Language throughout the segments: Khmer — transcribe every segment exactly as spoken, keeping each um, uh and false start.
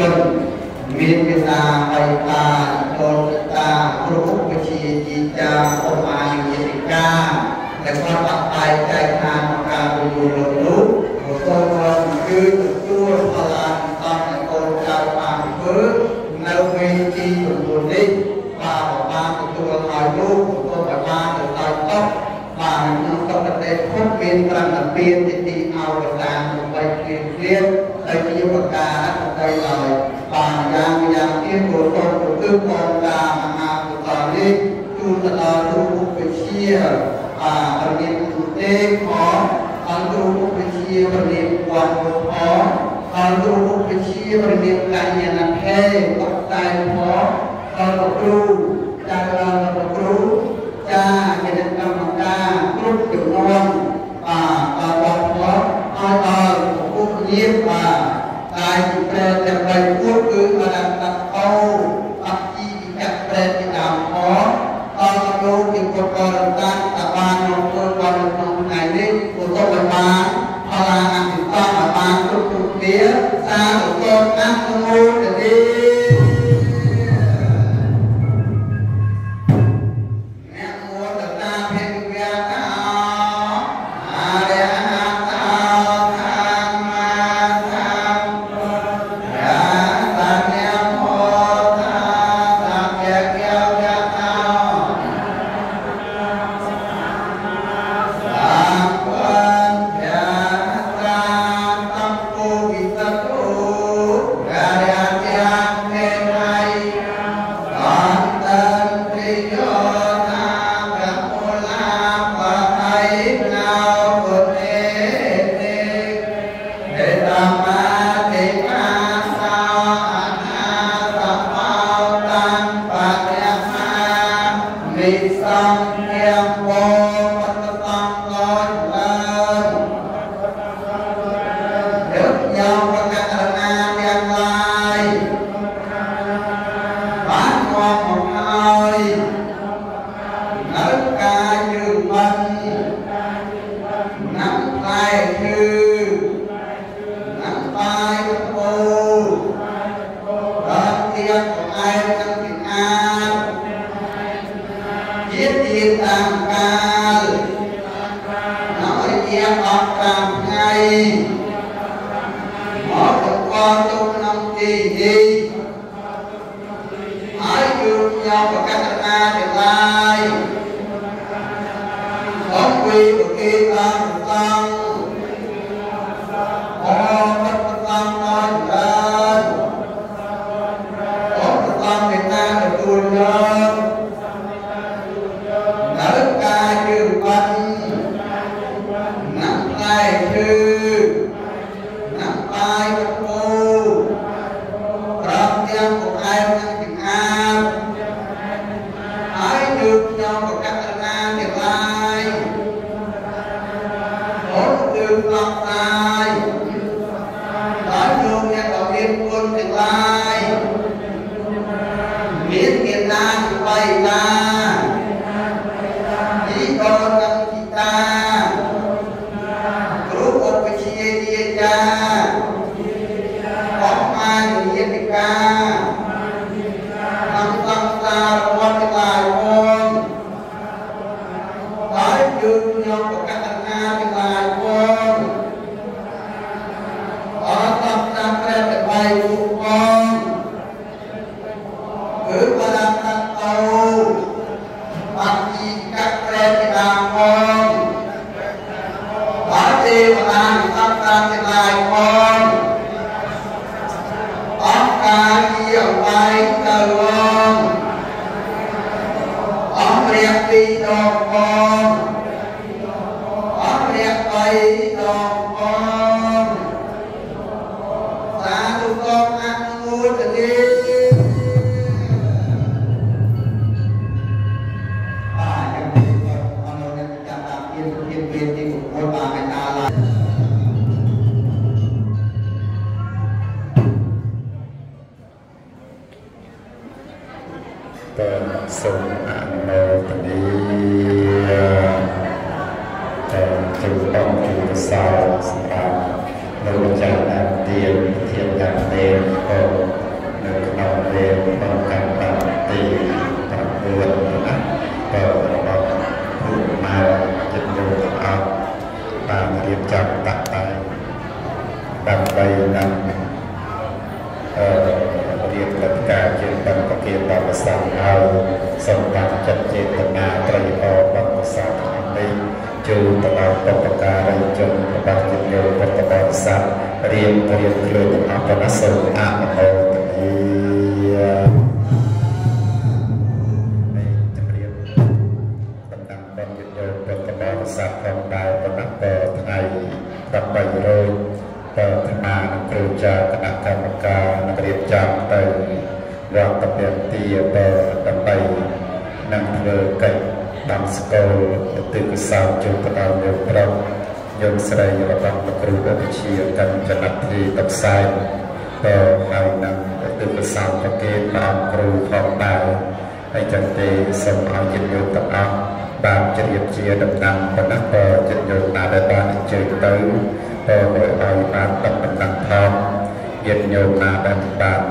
ជនមានមេត្តាបៃតាចូលតាគ្រប់វិជាជីតាអមអាយុយិកាដែលគាត់បាក់បែកចែកឋានការពន្យល់លោកនោះក៏គាត់គឺទទួលផលអនុត្តរកូនចៅបានធ្វើនៅវេទីប្រពន្ធនេះបាទបានទទួលឲ្យលោកទទួលបានទៅដល់តបបានក្នុងតបតែភពមានប្រណិពានទីទីអវតារដើម្បីគ្លៀនគ្លៀនដោយជាប្រការទៅឲ្យបានយ៉ាងយ៉ាងទៀតគោលតទៅគឺកងការមហាពុទ្ធនេះទូទៅដល់រូបវិជាបាទរៀនទូទេផងអន្តរូបវិជារៀនវត្តផងអន្តរូបវិជារៀនកញ្ញាណភេទបកតែផងដល់គ្រូចាដល់គ្រូចាគណៈកម្មការគ្រប់ចំនួនបាទដល់ផងឲ្យដល់ពុទ្ធញាមបាទតែជាប្រែទាំងបីពុទ្ធគឺអរតតោអជីវិកប្រែទីដើមផងដល់លោកជាពុទ្ធបរិស័ទតបានមកធ្វើបានក្នុងថ្ងៃនេះពុទ្ធបរិស័ទផលាអនិត្តបានគ្រប់គ្រប់គ្នាសាធុអនុមោទនាសូមអនុមោទនាតែជួយអង្គជាកសោសម្រាប់នៅចាស់តាមទានធាន nhà đêm có được nấu đêm bằng cách bằng tì bằng vườn đó có bằng phụ màu dịch vụ áo và điệp chậm tặng tay bằng bay nằm điệp tất cả trên bằng có kia bằng sáng ao xong bằng chất trên tầng nhà tây o bằng sáng đi chú tầng áo tầng cả đây chung bằng dịch vụ bằng bằng sáng riêng riêng luôn apa nak sâu apa tahu tadi riêng tentang penjual perkembangan saat kembali penampilan tengah berapa euro pertemuan kerja tenaga mereka negeri jam dari waktu berhenti sampai nang berkai dalam sekolah itu kesal juga tahun berapa yang serai orang berkerja berciakan jenak di tersai berhainan itu besar pakai dalam kerja pada hai cantik semua jenis tetap ban jenis jenis tentang pernah berjenis ada ban jenis tahu berhai ban tentang thom jenis ada ban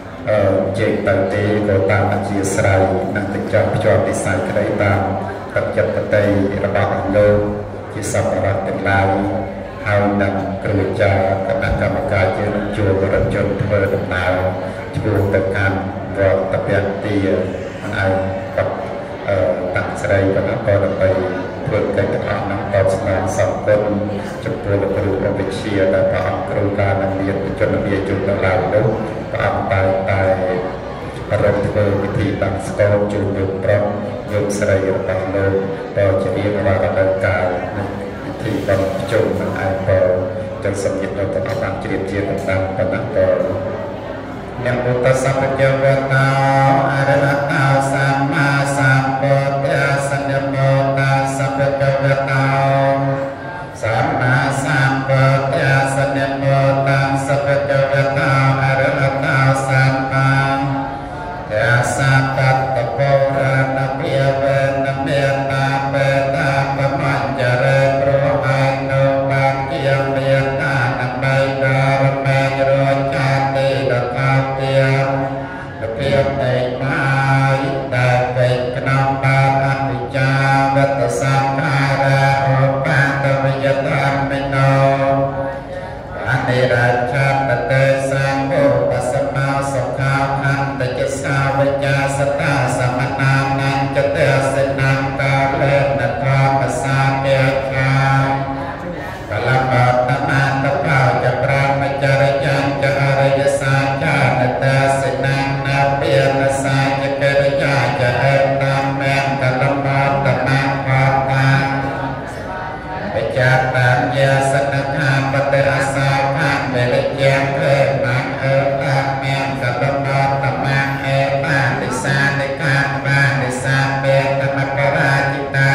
jenis tadi kota jenis serai nanti jam jam disai kereta kerja petai rabak loជាសម្រាប់ទាំងឡាយហើយនឹងគ្រូចារគណៈកម្មការយើងជួបរថយន្តធ្វើដំណើរជួបទៅកាន់វត្តពាក់ទាហើយกับតាក់ស្រីបណ្ណាក៏ដើម្បីធ្វើកិច្ចការនឹងតបស្នងសង្គមចំពោះលោកគ្រូអវិជ្ជាដែលព្រះអង្គគ្រូការនឹងមានជនវិជ្ជាទៅឡើងនោះព្រះអង្គតែតែរកធ្វើវិធីបង្ស្កោជូនលោកប្រុសលោកស្រីរបស់លោកក៏ជារៀងរាល់រដូវកាលវិធីបង្ជុំនឹងឯងក៏ចឹងសម្រាប់ទៅដល់បានជ្រាបជាតំណាងប៉ុណ្ណាក៏អ្នកពុទ្ធសព្ទវតោអរហតោសម្មាសម្ពុទ្ធសញ្ញមតាសព្ទវតោសម្មាសម្ពុទ្ធសញ្ញមតាសព្ទវតោអរហតោសម្មាយាសាតតពរានភិវេនមេតាបេតាបមញ្ចរេប្រអនុបានជាមេតានឹងបីដារមេរចាតិដកោទារភិបតេបាយដែលពេកក្នុងបានអនិច្ចាវតសង្ខារៈឧបាទវិយតាមិណោអនិរាចាតតេសង្ឃោបសមោសុខាខន្តចសាវិជ្ជាសតាសមណានញ្ចតេសិណាកាលេនកាបសាពេខាកលបតមាតបោចប្រាមចរិយាចអរិយសាចានតេសិណានាពានសាចកិរិយាចអេតាមេកលបតមាបតាវិចាតាញាសនខាបតេអសាខាមេរិយាភេមាអេតាមេកលបតមាអេបានិសានិកាបានិសាពេតមករាជិតា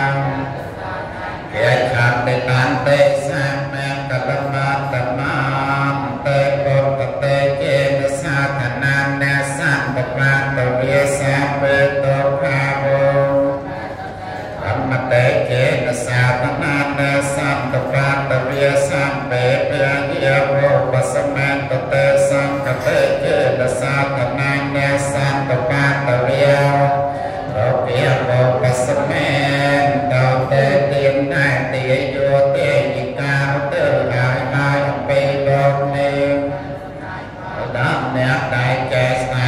គេខាត់ទេតានទេសាមេកលបតមាតេបុតតេចេនសាធនានេសម្បបានតវិសាពេតខាវអមតេចេនសាធនានេសម្បបានតវិសាពេពយវបសមន្តតេសង្កតេចេនសាធនានេសម្បបានតវិរពាវបសមន្តតេទានណាតិយោទេញិកាទៅហើយហើយអំពីលោកនេះដល់អ្នកដែលចេះស្ដា